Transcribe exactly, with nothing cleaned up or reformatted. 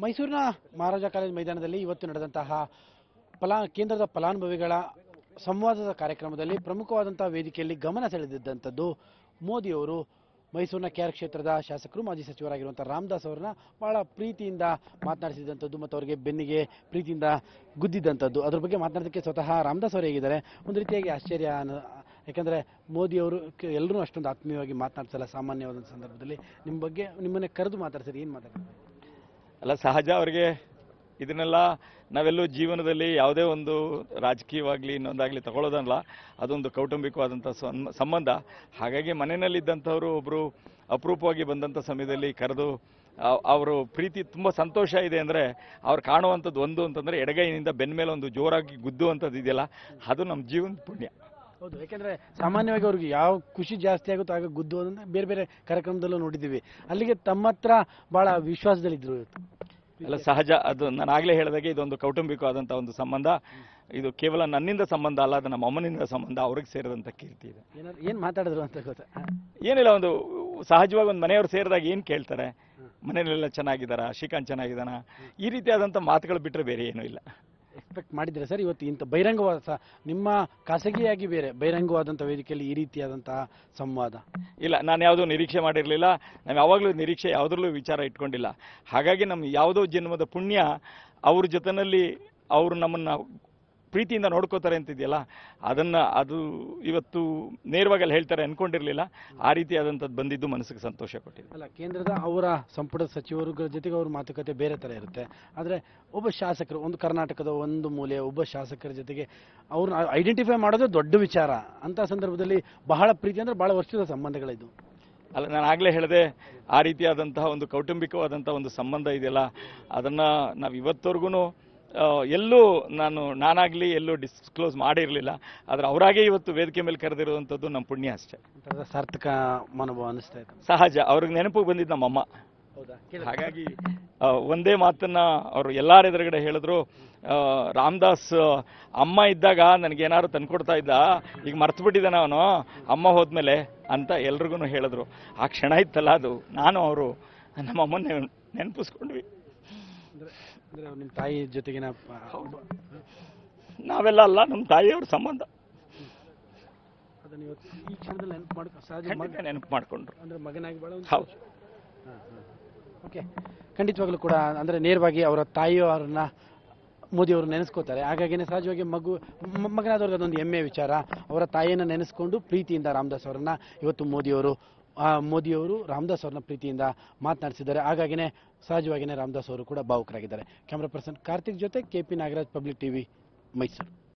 ಮೈಸೂರಿನ ಮಹಾರಾಜ ಕಾಲೇಜು ಮೈದಾನದಲ್ಲಿ ಇವತ್ತು ನಡೆದಂತಹ ಫಲಾ ಕೇಂದ್ರದ ಫಲಾನುಭವಿಗಳ ಸಂವಾದದ ಕಾರ್ಯಕ್ರಮದಲ್ಲಿ ಪ್ರಮುಖವಾದಂತಹ ವೇದಿಕೆಯಲ್ಲಿ ಗಮನ ಸೆಳೆದಿದ್ದಂಥದ್ದು ಮೋದಿಯವರು ಮೈಸೂರಿನ ಕೆಆರ್ ಕ್ಷೇತ್ರದ ಶಾಸಕರು ಮಾಜಿ ಸಚಿವರಾಗಿರುವಂತಹ ರಾಮದಾಸ್ ಅವರನ್ನ ಬಹಳ ಪ್ರೀತಿಯಿಂದ ಮಾತನಾಡಿಸಿದಂಥದ್ದು ಮತ್ತು ಅವರಿಗೆ ಬೆನ್ನಿಗೆ ಪ್ರೀತಿಯಿಂದ ಗುದ್ದಿದ್ದಂಥದ್ದು. ಅದ್ರ ಬಗ್ಗೆ ಮಾತನಾಡೋದಕ್ಕೆ ಸ್ವತಃ ರಾಮದಾಸ್ ಅವರು ಹೇಗಿದ್ದಾರೆ, ಒಂದು ರೀತಿಯಾಗಿ ಆಶ್ಚರ್ಯ. ಯಾಕಂದರೆ ಮೋದಿಯವರು ಎಲ್ಲರೂ ಅಷ್ಟೊಂದು ಆತ್ಮೀಯವಾಗಿ ಮಾತನಾಡ್ಸಲ್ಲ ಸಾಮಾನ್ಯವಾದ ಸಂದರ್ಭದಲ್ಲಿ. ನಿಮ್ಮ ಬಗ್ಗೆ ನಿಮ್ಮನ್ನೇ ಕರೆದು ಮಾತಾಡ್ತಾರೆ, ಏನು ಮಾತಾಡ್ತಾರೆ? ಅಲ್ಲ, ಸಹಜ. ಅವರಿಗೆ ಇದನ್ನೆಲ್ಲ ನಾವೆಲ್ಲೂ ಜೀವನದಲ್ಲಿ ಯಾವುದೇ ಒಂದು ರಾಜಕೀಯವಾಗಲಿ ಇನ್ನೊಂದಾಗಲಿ ತಗೊಳ್ಳೋದಲ್ಲ, ಅದೊಂದು ಕೌಟುಂಬಿಕವಾದಂಥ ಸಂಬಂಧ. ಹಾಗಾಗಿ ಮನೆಯಲ್ಲಿದ್ದಂಥವರು ಒಬ್ಬರು ಅಪರೂಪವಾಗಿ ಬಂದಂಥ ಸಮಯದಲ್ಲಿ ಕರೆದು ಅವರು ಪ್ರೀತಿ ತುಂಬ ಸಂತೋಷ ಇದೆ ಅಂದರೆ ಅವ್ರು ಕಾಣುವಂಥದ್ದು ಒಂದು ಅಂತಂದರೆ ಎಡಗೈನಿಂದ ಬೆನ್ನ ಮೇಲೆ ಒಂದು ಜೋರಾಗಿ ಗುದ್ದುವಂಥದ್ದು ಇದೆಯಲ್ಲ, ಅದು ನಮ್ಮ ಜೀವನದ ಪುಣ್ಯ. ಹೌದು, ಯಾಕೆಂದರೆ ಸಾಮಾನ್ಯವಾಗಿ ಅವ್ರಿಗೆ ಯಾವ ಖುಷಿ ಜಾಸ್ತಿ ಆಗುತ್ತೋ ಆಗ ಗುದ್ದು ಅಂದರೆ ಬೇರೆ ಬೇರೆ ಕಾರ್ಯಕ್ರಮದಲ್ಲೂ ನೋಡಿದ್ದೀವಿ. ಅಲ್ಲಿಗೆ ತಮ್ಮ ಹತ್ರ ಭಾಳ ವಿಶ್ವಾಸದಲ್ಲಿದ್ದರು. ಎಲ್ಲ ಸಹಜ. ಅದು ನಾನು ಆಗಲೇ ಹೇಳಿದಾಗೆ ಇದೊಂದು ಕೌಟುಂಬಿಕವಾದಂಥ ಒಂದು ಸಂಬಂಧ. ಇದು ಕೇವಲ ನನ್ನಿಂದ ಸಂಬಂಧ ಅಲ್ಲ, ಅದು ನಮ್ಮ ಅಮ್ಮನಿಂದ ಸಂಬಂಧ. ಅವ್ರಿಗೆ ಸೇರಿದಂಥ ಕೀರ್ತಿ ಇದೆ. ಏನು ಮಾತಾಡಿದ್ರು ಅಂತ ಗೊತ್ತಾ? ಏನಿಲ್ಲ, ಒಂದು ಸಹಜವಾಗಿ ಒಂದು ಮನೆಯವರು ಸೇರಿದಾಗ ಏನು ಕೇಳ್ತಾರೆ, ಮನೆಯಲ್ಲೆಲ್ಲ ಚೆನ್ನಾಗಿದ್ದಾರಾ, ಶ್ರೀಕಾಂತ್ ಚೆನ್ನಾಗಿದ್ದಾನ, ಈ ರೀತಿಯಾದಂಥ ಮಾತುಗಳು ಬಿಟ್ಟರೆ ಬೇರೆ ಏನೂ ಇಲ್ಲ. ಎಕ್ಸ್ಪೆಕ್ಟ್ ಮಾಡಿದ್ರೆ ಸರ್ ಇವತ್ತು ಇಂಥ ಬಹಿರಂಗವಾದ ಸ ನಿಮ್ಮ ಖಾಸಗಿಯಾಗಿ ಬೇರೆ ಬಹಿರಂಗವಾದಂಥ ವೇದಿಕೆಯಲ್ಲಿ ಈ ರೀತಿಯಾದಂತಹ ಸಂವಾದ? ಇಲ್ಲ, ನಾನು ಯಾವುದೂ ನಿರೀಕ್ಷೆ ಮಾಡಿರಲಿಲ್ಲ. ನಾವು ಯಾವಾಗಲೂ ನಿರೀಕ್ಷೆ ಯಾವುದ್ರಲ್ಲೂ ವಿಚಾರ ಇಟ್ಕೊಂಡಿಲ್ಲ. ಹಾಗಾಗಿ ನಮ್ಮ ಯಾವುದೋ ಜನ್ಮದ ಪುಣ್ಯ ಅವ್ರ ಜೊತೆಯಲ್ಲಿ ಅವರು ನಮ್ಮನ್ನು ಪ್ರೀತಿಯಿಂದ ನೋಡ್ಕೋತಾರೆ ಅಂತಿದೆಯಲ್ಲ, ಅದನ್ನು ಅದು ಇವತ್ತು ನೇರವಾಗಿ ಅಲ್ಲಿ ಹೇಳ್ತಾರೆ ಅಂದ್ಕೊಂಡಿರಲಿಲ್ಲ. ಆ ರೀತಿಯಾದಂಥದ್ದು ಬಂದಿದ್ದು ಮನಸ್ಸಿಗೆ ಸಂತೋಷ ಕೊಟ್ಟಿದೆ. ಅಲ್ಲ, ಕೇಂದ್ರದ ಅವರ ಸಂಪುಟದ ಸಚಿವರುಗಳ ಜೊತೆಗೆ ಅವ್ರ ಮಾತುಕತೆ ಬೇರೆ ಥರ ಇರುತ್ತೆ. ಆದರೆ ಒಬ್ಬ ಶಾಸಕರು, ಒಂದು ಕರ್ನಾಟಕದ ಒಂದು ಮೂಲೆಯ ಒಬ್ಬ ಶಾಸಕರ ಜೊತೆಗೆ ಅವ್ರನ್ನ ಐಡೆಂಟಿಫೈ ಮಾಡೋದು ದೊಡ್ಡ ವಿಚಾರ. ಅಂಥ ಸಂದರ್ಭದಲ್ಲಿ ಬಹಳ ಪ್ರೀತಿ ಅಂದರೆ ಭಾಳ ವರ್ಷದ ಸಂಬಂಧಗಳಿದ್ದು. ಅಲ್ಲ, ನಾನು ಆಗಲೇ ಹೇಳಿದೆ, ಆ ರೀತಿಯಾದಂತಹ ಒಂದು ಕೌಟುಂಬಿಕವಾದಂಥ ಒಂದು ಸಂಬಂಧ ಇದೆಯಲ್ಲ, ಅದನ್ನು ನಾವು ಇವತ್ತವರೆಗೂ ಎಲ್ಲೂ ನಾನು ನಾನಾಗಲಿ ಎಲ್ಲೂ ಡಿಸ್ಕ್ಲೋಸ್ ಮಾಡಿರಲಿಲ್ಲ. ಆದರೆ ಅವರಾಗೇ ಇವತ್ತು ವೇದಿಕೆ ಮೇಲೆ ಕರೆದಿರುವಂಥದ್ದು ನಮ್ಮ ಪುಣ್ಯ ಅಷ್ಟೇ. ಸಾರ್ಥಕ ಮನೋಭಾವ ಅನಿಸ್ತಾ ಇತ್ತು. ಸಹಜ. ಅವ್ರಿಗೆ ನೆನಪಿಗೆ ಬಂದಿದ್ದು ನಮ್ಮಮ್ಮ. ಹಾಗಾಗಿ ಒಂದೇ ಮಾತನ್ನ ಅವರು ಎಲ್ಲರ ಎದುರುಗಡೆ ಹೇಳಿದ್ರು, ರಾಮದಾಸ್ ಅಮ್ಮ ಇದ್ದಾಗ ನನಗೇನಾದ್ರು ತಂದ್ಕೊಡ್ತಾ ಇದ್ದ, ಈಗ ಮರ್ತು ಬಿಟ್ಟಿದ್ದಾನೆ ಅವನು ಅಮ್ಮ ಹೋದ್ಮೇಲೆ ಅಂತ ಎಲ್ರಿಗೂ ಹೇಳಿದ್ರು. ಆ ಕ್ಷಣ ಇತ್ತಲ್ಲ, ಅದು ನಾನು ಅವರು ನಮ್ಮಮ್ಮನ ನೆನಪಿಸ್ಕೊಂಡ್ವಿ. ನಿಮ್ಮ ತಾಯಿ ಜೊತೆಗಿನ ನಾವೆಲ್ಲ ಅಲ್ಲ, ನಮ್ಮ ತಾಯಿಯವ್ರ ಸಂಬಂಧ. ಅದನ್ನು ಇವತ್ತು ಈ ಕ್ಷಣದಲ್ಲಿ ನೆನಪು ಮಾಡ್ಕೊ ಸಹಜ ನೆನಪು ಮಾಡ್ಕೊಂಡ್ರು. ಅಂದರೆ ಮಗನಾಗಿ ಭಾಳ. ಹೌದು. ಓಕೆ, ಖಂಡಿತವಾಗ್ಲೂ ಕೂಡ ಅಂದರೆ ನೇರವಾಗಿ ಅವರ ತಾಯಿಯವರನ್ನ ಮೋದಿಯವರು ನೆನೆಸ್ಕೋತಾರೆ. ಹಾಗಾಗಿನೇ ಸಹಜವಾಗಿ ಮಗು ಮಗನಾದವ್ರಿಗೆ ಅದೊಂದು ಹೆಮ್ಮೆಯ ವಿಚಾರ. ಅವರ ತಾಯಿಯನ್ನು ನೆನೆಸ್ಕೊಂಡು ಪ್ರೀತಿಯಿಂದ ರಾಮದಾಸ್ ಅವರನ್ನ ಇವತ್ತು ಮೋದಿಯವರು ಮೋದಿಯವರು ರಾಮದಾಸ್ ಅವ್ರನ್ನ ಪ್ರೀತಿಯಿಂದ ಮಾತನಾಡಿಸಿದ್ದಾರೆ. ಹಾಗಾಗಿನೇ ಸಹಜವಾಗಿಯೇ ರಾಮದಾಸ್ ಅವರು ಕೂಡ ಭಾವುಕರಾಗಿದ್ದಾರೆ. ಕ್ಯಾಮ್ರಾ ಪರ್ಸನ್ ಕಾರ್ತಿಕ್ ಜೊತೆ K P Nagaraj, public TV, Mysuru.